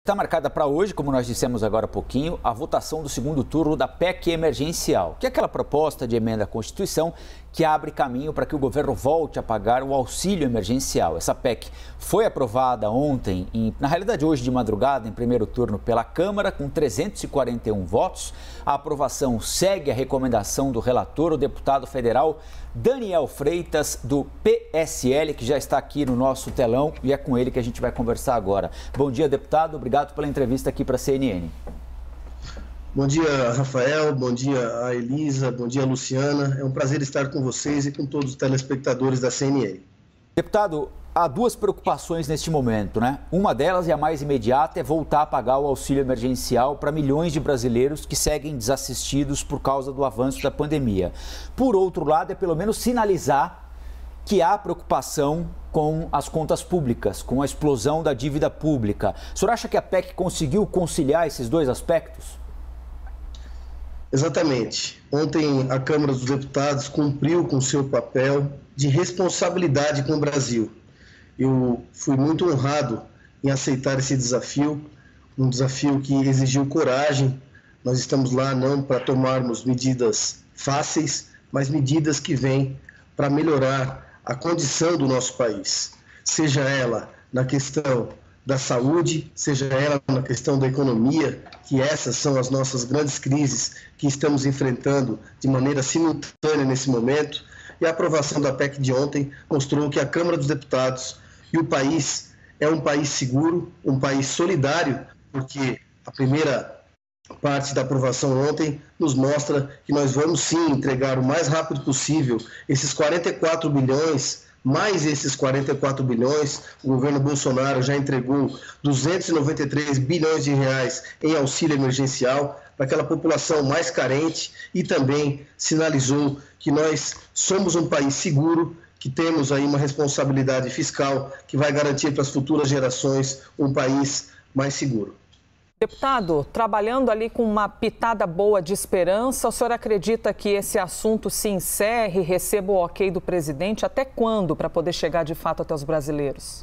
Está marcada para hoje, como nós dissemos agora há pouquinho, a votação do segundo turno da PEC emergencial, que é aquela proposta de emenda à Constituição que abre caminho para que o governo volte a pagar o auxílio emergencial. Essa PEC foi aprovada ontem, na realidade hoje de madrugada, em primeiro turno pela Câmara, com 341 votos. A aprovação segue a recomendação do relator, o deputado federal Daniel Freitas, do PSL, que já está aqui no nosso telão e é com ele que a gente vai conversar agora. Bom dia, deputado. Obrigado pela entrevista aqui para a CNN. Bom dia, Rafael. Bom dia a Elisa. Bom dia, Luciana. É um prazer estar com vocês e com todos os telespectadores da CNN. Deputado, há duas preocupações neste momento, né? Uma delas, e a mais imediata, é voltar a pagar o auxílio emergencial para milhões de brasileiros que seguem desassistidos por causa do avanço da pandemia. Por outro lado, é pelo menos sinalizar que há preocupação com as contas públicas, com a explosão da dívida pública. O senhor acha que a PEC conseguiu conciliar esses dois aspectos? Exatamente. Ontem a Câmara dos Deputados cumpriu com seu papel de responsabilidade com o Brasil. Eu fui muito honrado em aceitar esse desafio, um desafio que exigiu coragem. Nós estamos lá não para tomarmos medidas fáceis, mas medidas que vêm para melhorar a condição do nosso país, seja ela na questão da saúde, seja ela na questão da economia, que essas são as nossas grandes crises que estamos enfrentando de maneira simultânea nesse momento. E a aprovação da PEC de ontem mostrou que a Câmara dos Deputados e o país é um país seguro, um país solidário, porque a primeira parte da aprovação ontem nos mostra que nós vamos sim entregar o mais rápido possível esses 44 bilhões, mais esses 44 bilhões, o governo Bolsonaro já entregou 293 bilhões de reais em auxílio emergencial para aquela população mais carente e também sinalizou que nós somos um país seguro, que temos aí uma responsabilidade fiscal que vai garantir para as futuras gerações um país mais seguro. Deputado, trabalhando ali com uma pitada boa de esperança, o senhor acredita que esse assunto se encerre, receba o ok do presidente? Até quando para poder chegar de fato até os brasileiros?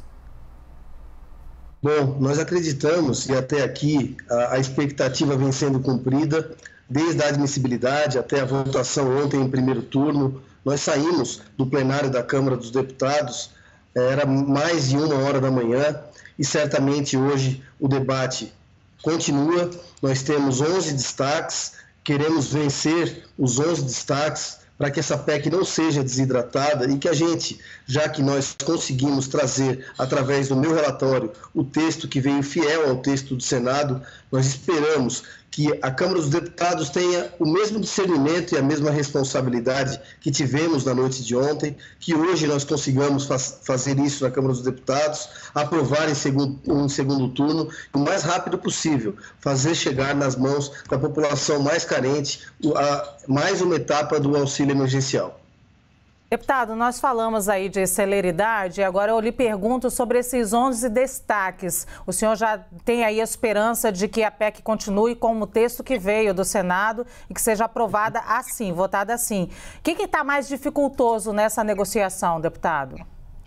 Bom, nós acreditamos e até aqui a expectativa vem sendo cumprida, desde a admissibilidade até a votação ontem em primeiro turno. Nós saímos do plenário da Câmara dos Deputados, era mais de 1h da manhã e certamente hoje o debate continua. Nós temos 11 destaques, queremos vencer os 11 destaques para que essa PEC não seja desidratada e que a gente, já que nós conseguimos trazer, através do meu relatório, o texto que veio fiel ao texto do Senado, nós esperamos que a Câmara dos Deputados tenha o mesmo discernimento e a mesma responsabilidade que tivemos na noite de ontem, que hoje nós consigamos fazer isso na Câmara dos Deputados, aprovar em segundo turno, o mais rápido possível, fazer chegar nas mãos da população mais carente mais uma etapa do auxílio emergencial. Deputado, nós falamos aí de celeridade, agora eu lhe pergunto sobre esses 11 destaques. O senhor já tem aí a esperança de que a PEC continue como o texto que veio do Senado e que seja aprovada assim, votada assim. O que está mais dificultoso nessa negociação, deputado?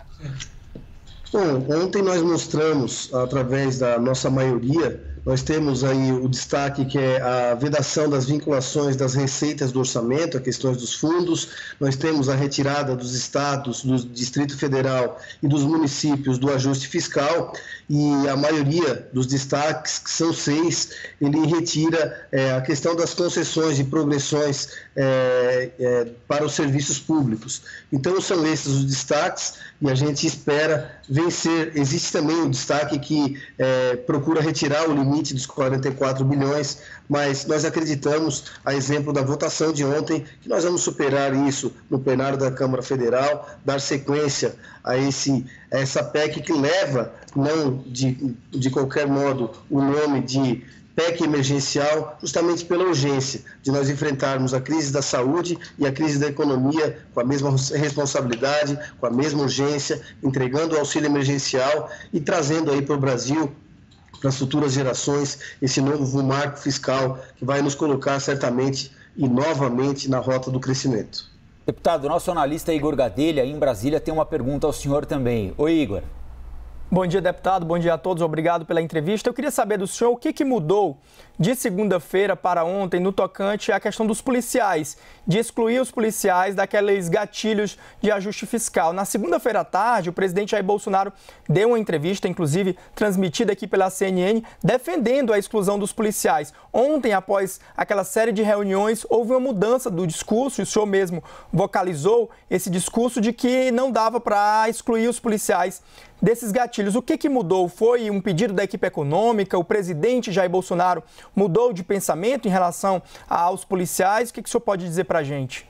Bom, ontem nós mostramos, através da nossa maioria, nós temos aí o destaque que é a vedação das vinculações das receitas do orçamento, a questões dos fundos. Nós temos a retirada dos estados, do Distrito Federal e dos municípios do ajuste fiscal. E a maioria dos destaques, que são 6, ele retira a questão das concessões e progressões para os serviços públicos. Então, são esses os destaques e a gente espera vencer. Existe também o destaque que procura retirar o limite dos 44 bilhões, mas nós acreditamos, a exemplo da votação de ontem, que nós vamos superar isso no plenário da Câmara Federal, dar sequência a essa PEC que leva, não de qualquer modo, o nome de PEC emergencial, justamente pela urgência de nós enfrentarmos a crise da saúde e a crise da economia com a mesma responsabilidade, com a mesma urgência, entregando o auxílio emergencial e trazendo aí para o Brasil, para as futuras gerações, esse novo marco fiscal que vai nos colocar certamente e novamente na rota do crescimento. Deputado, nosso analista Igor Gadelha, em Brasília, tem uma pergunta ao senhor também. Oi, Igor. Bom dia, deputado. Bom dia a todos. Obrigado pela entrevista. Eu queria saber do senhor o que mudou de segunda-feira para ontem no tocante à questão dos policiais, de excluir os policiais daqueles gatilhos de ajuste fiscal. Na segunda-feira à tarde, o presidente Jair Bolsonaro deu uma entrevista, inclusive transmitida aqui pela CNN, defendendo a exclusão dos policiais. Ontem, após aquela série de reuniões, houve uma mudança do discurso, e o senhor mesmo vocalizou esse discurso de que não dava para excluir os policiais desses gatilhos. O que mudou? Foi um pedido da equipe econômica? O presidente Jair Bolsonaro mudou de pensamento em relação aos policiais? O que o senhor pode dizer para a gente?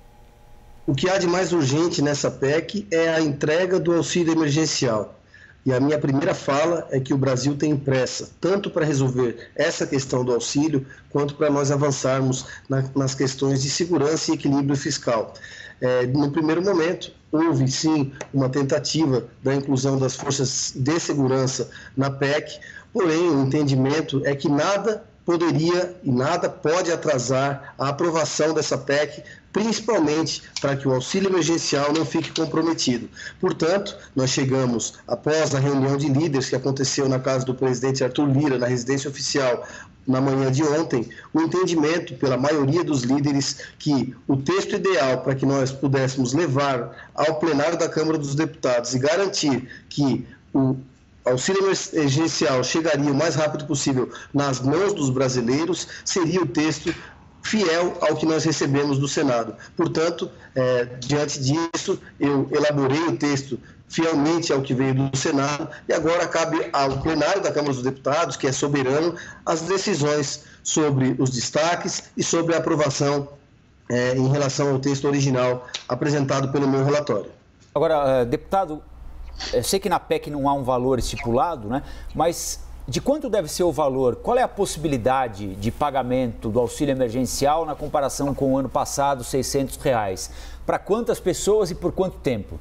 O que há de mais urgente nessa PEC é a entrega do auxílio emergencial. E a minha primeira fala é que o Brasil tem pressa, tanto para resolver essa questão do auxílio, quanto para nós avançarmos nas questões de segurança e equilíbrio fiscal. No primeiro momento, houve sim uma tentativa da inclusão das forças de segurança na PEC, porém o entendimento é que nada poderia e nada pode atrasar a aprovação dessa PEC, principalmente para que o auxílio emergencial não fique comprometido. Portanto, nós chegamos, após a reunião de líderes que aconteceu na casa do presidente Arthur Lira, na residência oficial, na manhã de ontem, o entendimento pela maioria dos líderes que o texto ideal para que nós pudéssemos levar ao plenário da Câmara dos Deputados e garantir que o auxílio emergencial chegaria o mais rápido possível nas mãos dos brasileiros seria o texto fiel ao que nós recebemos do Senado. Portanto, diante disso, eu elaborei o texto fielmente ao que veio do Senado e agora cabe ao plenário da Câmara dos Deputados, que é soberano, as decisões sobre os destaques e sobre a aprovação em relação ao texto original apresentado pelo meu relatório. Agora, deputado, eu sei que na PEC não há um valor estipulado, né? Mas de quanto deve ser o valor? Qual é a possibilidade de pagamento do auxílio emergencial na comparação com o ano passado, R$ 600? Para quantas pessoas e por quanto tempo?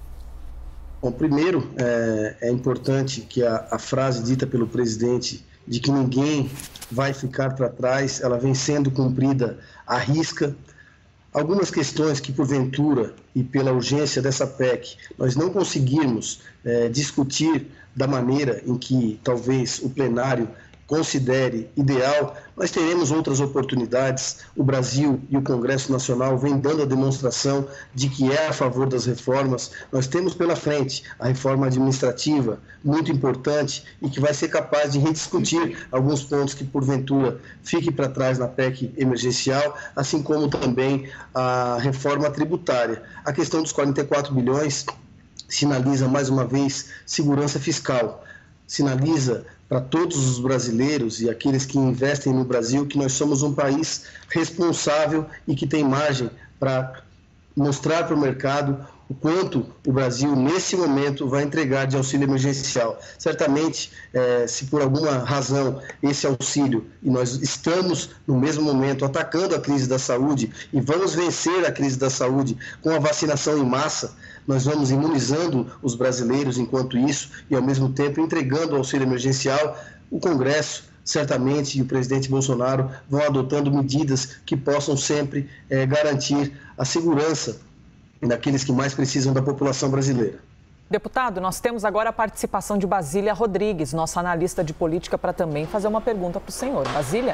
Bom, primeiro, é importante que a frase dita pelo presidente de que ninguém vai ficar para trás, ela vem sendo cumprida à risca. Algumas questões que, porventura, e pela urgência dessa PEC, nós não conseguirmos discutir da maneira em que talvez o plenário considere ideal, nós teremos outras oportunidades. O Brasil e o Congresso Nacional vêm dando a demonstração de que é a favor das reformas. Nós temos pela frente a reforma administrativa, muito importante, e que vai ser capaz de rediscutir alguns pontos que, porventura, fiquem para trás na PEC emergencial, assim como também a reforma tributária. A questão dos 44 bilhões sinaliza, mais uma vez, segurança fiscal, sinaliza para todos os brasileiros e aqueles que investem no Brasil que nós somos um país responsável e que tem margem para mostrar para o mercado o quanto o Brasil, nesse momento, vai entregar de auxílio emergencial. Certamente, se por alguma razão esse auxílio, e nós estamos no mesmo momento atacando a crise da saúde e vamos vencer a crise da saúde com a vacinação em massa, nós vamos imunizando os brasileiros enquanto isso e, ao mesmo tempo, entregando o auxílio emergencial. O Congresso, certamente, e o presidente Bolsonaro vão adotando medidas que possam sempre garantir a segurança daqueles que mais precisam da população brasileira. Deputado, nós temos agora a participação de Basília Rodrigues, nossa analista de política, para também fazer uma pergunta para o senhor. Basília?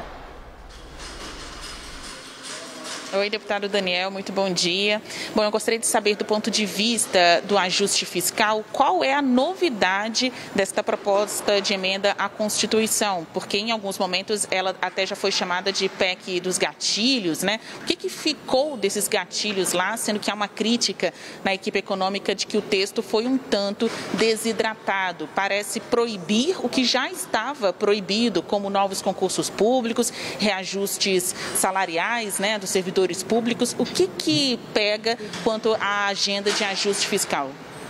Oi, deputado Daniel, muito bom dia. Bom, eu gostaria de saber, do ponto de vista do ajuste fiscal, qual é a novidade desta proposta de emenda à Constituição? Porque em alguns momentos ela até já foi chamada de PEC dos gatilhos, né? O que ficou desses gatilhos lá, sendo que há uma crítica na equipe econômica de que o texto foi um tanto desidratado? Parece proibir o que já estava proibido, como novos concursos públicos, reajustes salariais, né, dos servidores públicos. O que pega quanto à agenda de ajuste fiscal?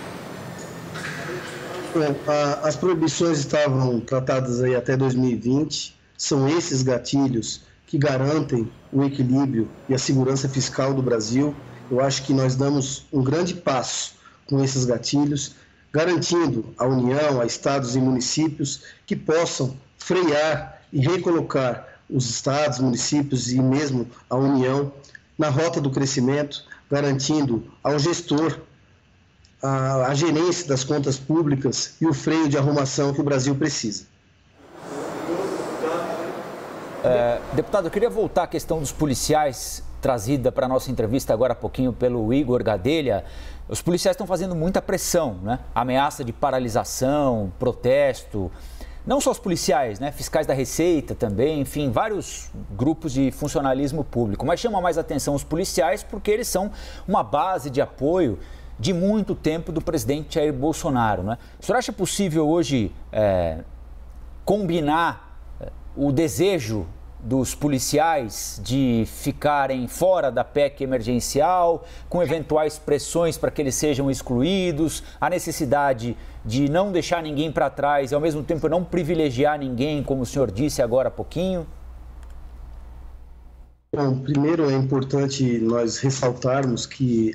As proibições estavam tratadas aí até 2020. São esses gatilhos que garantem o equilíbrio e a segurança fiscal do Brasil. Eu acho que nós damos um grande passo com esses gatilhos, garantindo à União, a estados e municípios que possam frear e recolocar os estados, municípios e mesmo a União na rota do crescimento, garantindo ao gestor a gerência das contas públicas e o freio de arrumação que o Brasil precisa. Deputado, eu queria voltar à questão dos policiais, trazida para a nossa entrevista agora há pouquinho pelo Igor Gadelha. Os policiais estão fazendo muita pressão, né? Ameaça de paralisação, protesto. Não só os policiais, né? Fiscais da Receita também, enfim, vários grupos de funcionalismo público. Mas chama mais atenção os policiais porque eles são uma base de apoio de muito tempo do presidente Jair Bolsonaro, né? O senhor acha possível hoje combinar o desejo dos policiais de ficarem fora da PEC emergencial, com eventuais pressões para que eles sejam excluídos, a necessidade de não deixar ninguém para trás e, ao mesmo tempo, não privilegiar ninguém, como o senhor disse agora há pouquinho? Bom, primeiro é importante nós ressaltarmos que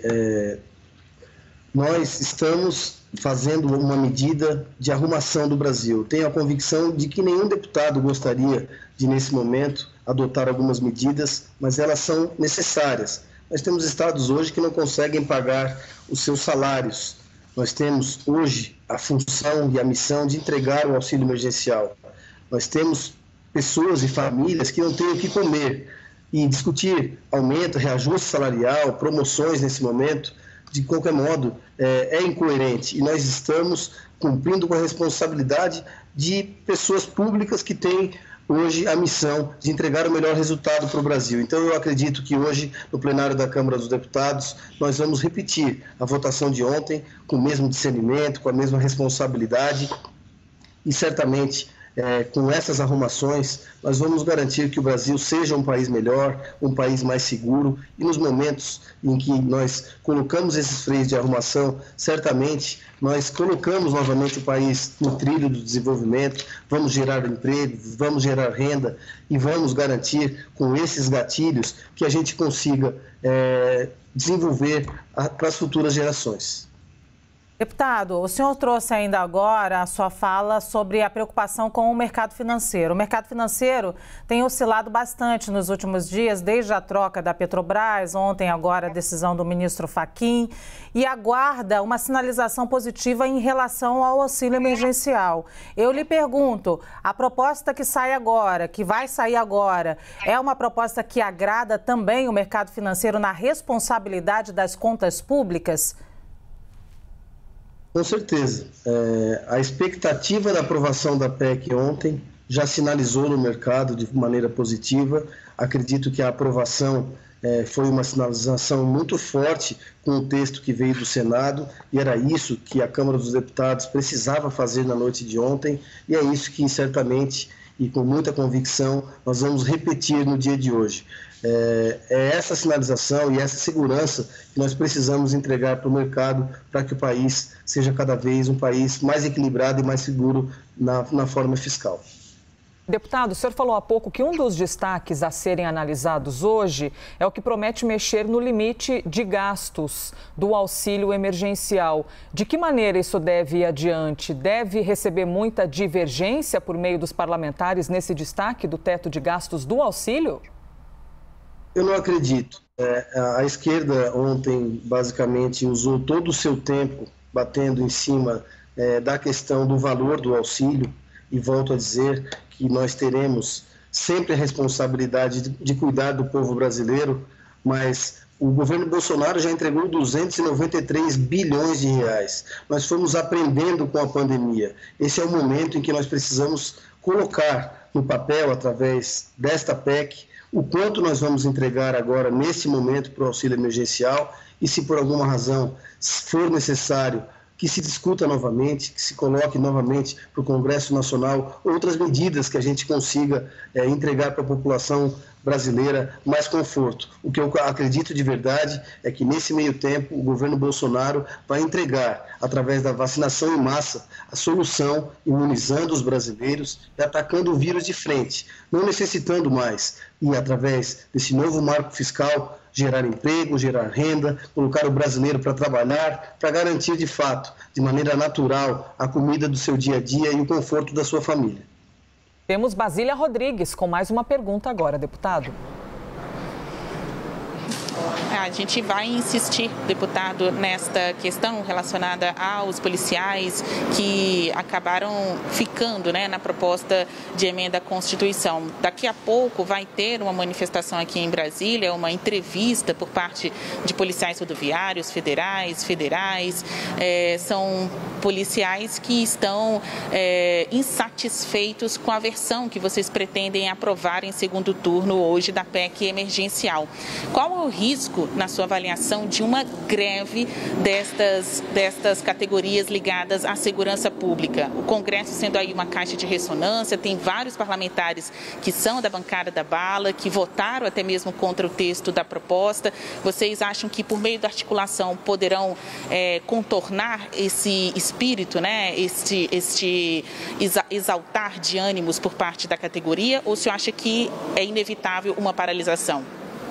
nós estamos fazendo uma medida de arrumação do Brasil. Tenho a convicção de que nenhum deputado gostaria de, nesse momento, adotar algumas medidas, mas elas são necessárias. Nós temos estados hoje que não conseguem pagar os seus salários. Nós temos hoje a função e a missão de entregar o auxílio emergencial. Nós temos pessoas e famílias que não têm o que comer. E discutir aumento, reajuste salarial, promoções nesse momento, de qualquer modo, é incoerente. E nós estamos cumprindo com a responsabilidade de pessoas públicas que têm hoje a missão de entregar o melhor resultado para o Brasil. Então, eu acredito que hoje, no plenário da Câmara dos Deputados, nós vamos repetir a votação de ontem com o mesmo discernimento, com a mesma responsabilidade e, certamente, com essas arrumações, nós vamos garantir que o Brasil seja um país melhor, um país mais seguro, e nos momentos em que nós colocamos esses freios de arrumação, certamente nós colocamos novamente o país no trilho do desenvolvimento, vamos gerar emprego, vamos gerar renda e vamos garantir com esses gatilhos que a gente consiga desenvolver para as futuras gerações. Deputado, o senhor trouxe ainda agora a sua fala sobre a preocupação com o mercado financeiro. O mercado financeiro tem oscilado bastante nos últimos dias, desde a troca da Petrobras, ontem agora a decisão do ministro Fachin, e aguarda uma sinalização positiva em relação ao auxílio emergencial. Eu lhe pergunto, a proposta que sai agora, que vai sair agora, é uma proposta que agrada também o mercado financeiro na responsabilidade das contas públicas? Com certeza. A expectativa da aprovação da PEC ontem já sinalizou no mercado de maneira positiva. Acredito que a aprovação foi uma sinalização muito forte com o texto que veio do Senado, e era isso que a Câmara dos Deputados precisava fazer na noite de ontem, e é isso que certamente e com muita convicção nós vamos repetir no dia de hoje. É essa sinalização e essa segurança que nós precisamos entregar para o mercado para que o país seja cada vez um país mais equilibrado e mais seguro na forma fiscal. Deputado, o senhor falou há pouco que um dos destaques a serem analisados hoje é o que promete mexer no limite de gastos do auxílio emergencial. De que maneira isso deve ir adiante? Deve receber muita divergência por meio dos parlamentares nesse destaque do teto de gastos do auxílio? Eu não acredito. A esquerda ontem basicamente usou todo o seu tempo batendo em cima da questão do valor do auxílio, e volto a dizer que nós teremos sempre a responsabilidade de cuidar do povo brasileiro, mas o governo Bolsonaro já entregou 293 bilhões de reais. Nós fomos aprendendo com a pandemia. Esse é o momento em que nós precisamos colocar no papel, através desta PEC, o quanto nós vamos entregar agora, neste momento, para o auxílio emergencial, e se por alguma razão for necessário que se discuta novamente, que se coloque novamente para o Congresso Nacional outras medidas que a gente consiga entregar para a população brasileira mais conforto. O que eu acredito de verdade é que, nesse meio tempo, o governo Bolsonaro vai entregar, através da vacinação em massa, a solução, imunizando os brasileiros e atacando o vírus de frente, não necessitando mais, e através desse novo marco fiscal, gerar emprego, gerar renda, colocar o brasileiro para trabalhar, para garantir de fato, de maneira natural, a comida do seu dia a dia e o conforto da sua família. Temos Basília Rodrigues com mais uma pergunta agora, deputado. A gente vai insistir, deputado, nesta questão relacionada aos policiais que acabaram ficando, né, na proposta de emenda à Constituição. Daqui a pouco vai ter uma manifestação aqui em Brasília, uma entrevista por parte de policiais rodoviários, federais. São policiais que estão insatisfeitos com a versão que vocês pretendem aprovar em segundo turno hoje da PEC emergencial. Qual é o risco, na sua avaliação, de uma greve destas categorias ligadas à segurança pública? O Congresso sendo aí uma caixa de ressonância, tem vários parlamentares que são da bancada da bala, que votaram até mesmo contra o texto da proposta. Vocês acham que, por meio da articulação, poderão contornar esse espírito, né, este exaltar de ânimos por parte da categoria, ou o senhor acha que é inevitável uma paralisação?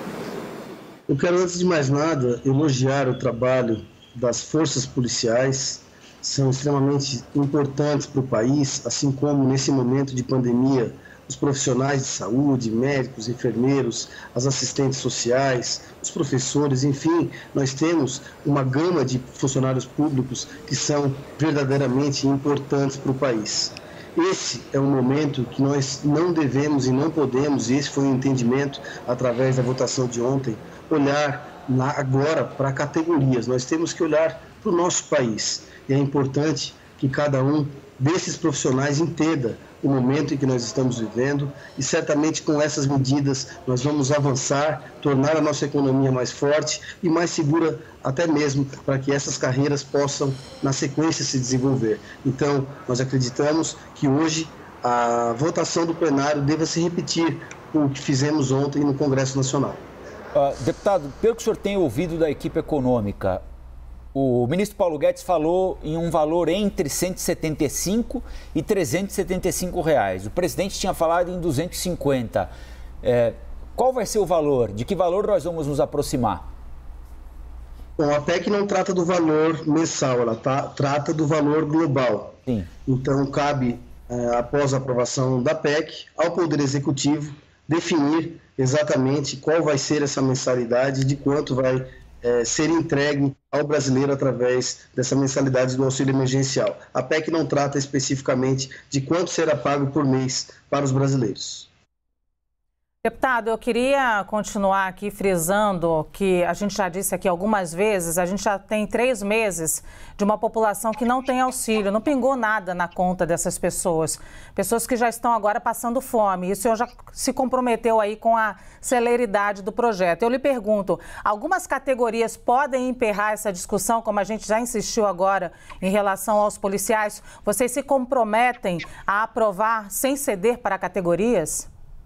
Eu quero, antes de mais nada, elogiar o trabalho das forças policiais. São extremamente importantes para o país, assim como nesse momento de pandemia, os profissionais de saúde, médicos, enfermeiros, as assistentes sociais, os professores, enfim, nós temos uma gama de funcionários públicos que são verdadeiramente importantes para o país. Esse é um momento que nós não devemos e não podemos, e esse foi um entendimento através da votação de ontem, olhar agora para categorias. Nós temos que olhar para o nosso país. E é importante que cada um desses profissionais entenda o momento em que nós estamos vivendo, e certamente com essas medidas nós vamos avançar, tornar a nossa economia mais forte e mais segura, até mesmo para que essas carreiras possam, na sequência, se desenvolver. Então, nós acreditamos que hoje a votação do plenário deva se repetir o que fizemos ontem no Congresso Nacional. Deputado, pelo que o senhor tem ouvido da equipe econômica, o ministro Paulo Guedes falou em um valor entre R$ 175 e R$ 375 reais. O presidente tinha falado em 250. Qual vai ser o valor? De que valor nós vamos nos aproximar? Bom, a PEC não trata do valor mensal, ela trata do valor global. Sim. Então, cabe, após a aprovação da PEC, ao Poder Executivo definir exatamente qual vai ser essa mensalidade, de quanto vai ser entregue ao brasileiro através dessa mensalidade do auxílio emergencial. A PEC não trata especificamente de quanto será pago por mês para os brasileiros. Deputado, eu queria continuar aqui frisando que a gente já disse aqui algumas vezes, a gente já tem 3 meses de uma população que não tem auxílio, não pingou nada na conta dessas pessoas. Pessoas que já estão agora passando fome. E o senhor já se comprometeu aí com a celeridade do projeto. Eu lhe pergunto, algumas categorias podem emperrar essa discussão, como a gente já insistiu agora em relação aos policiais? Vocês se comprometem a aprovar sem ceder para categorias?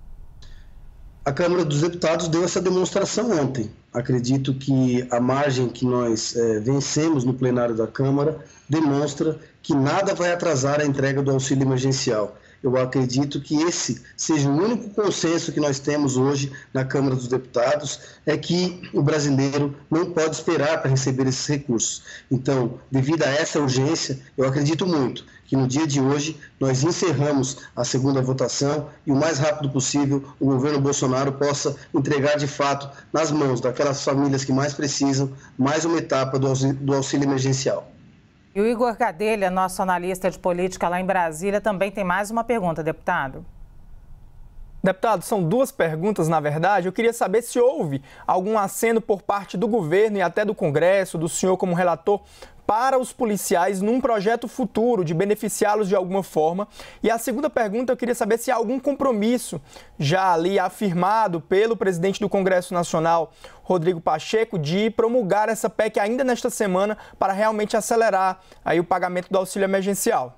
A Câmara dos Deputados deu essa demonstração ontem. Acredito que a margem que nós vencemos no plenário da Câmara demonstra que nada vai atrasar a entrega do auxílio emergencial. Eu acredito que esse seja o único consenso que nós temos hoje na Câmara dos Deputados, é que o brasileiro não pode esperar para receber esses recursos. Então, devido a essa urgência, eu acredito muito que no dia de hoje nós encerramos a segunda votação e o mais rápido possível o governo Bolsonaro possa entregar de fato nas mãos daquelas famílias que mais precisam mais uma etapa do auxílio emergencial. E o Igor Gadelha, nosso analista de política lá em Brasília, também tem mais uma pergunta, deputado. Deputado, são 2 perguntas, na verdade. Eu queria saber se houve algum aceno por parte do governo e até do Congresso, do senhor como relator, para os policiais num projeto futuro de beneficiá-los de alguma forma. E a segunda pergunta, eu queria saber se há algum compromisso já ali afirmado pelo presidente do Congresso Nacional, Rodrigo Pacheco, de promulgar essa PEC ainda nesta semana para realmente acelerar aí o pagamento do auxílio emergencial.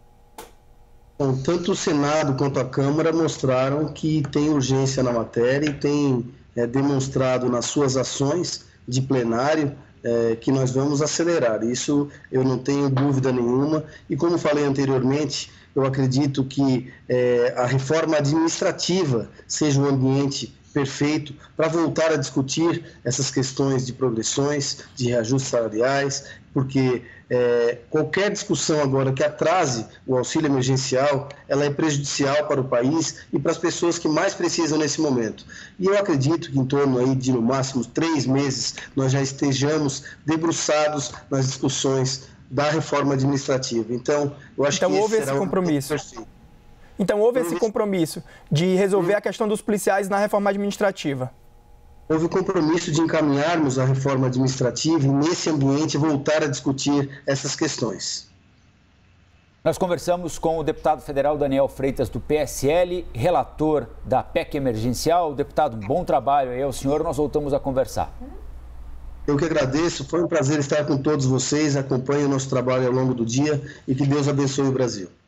Bom, tanto o Senado quanto a Câmara mostraram que tem urgência na matéria e tem demonstrado nas suas ações de plenário que nós vamos acelerar. Isso eu não tenho dúvida nenhuma. E como falei anteriormente, eu acredito que a reforma administrativa seja um ambiente perfeito para voltar a discutir essas questões de progressões, de reajustes salariais, porque qualquer discussão agora que atrase o auxílio emergencial, ela é prejudicial para o país e para as pessoas que mais precisam nesse momento. E eu acredito que em torno aí de, no máximo, 3 meses, nós já estejamos debruçados nas discussões da reforma administrativa. Então, eu acho que houve esse compromisso. Então, houve esse compromisso de resolver a questão dos policiais na reforma administrativa. Houve o compromisso de encaminharmos a reforma administrativa e, nesse ambiente, voltar a discutir essas questões. Nós conversamos com o deputado federal Daniel Freitas, do PSL, relator da PEC emergencial. Deputado, bom trabalho aí ao senhor. Nós voltamos a conversar. Eu que agradeço. Foi um prazer estar com todos vocês. Acompanhe o nosso trabalho ao longo do dia e que Deus abençoe o Brasil.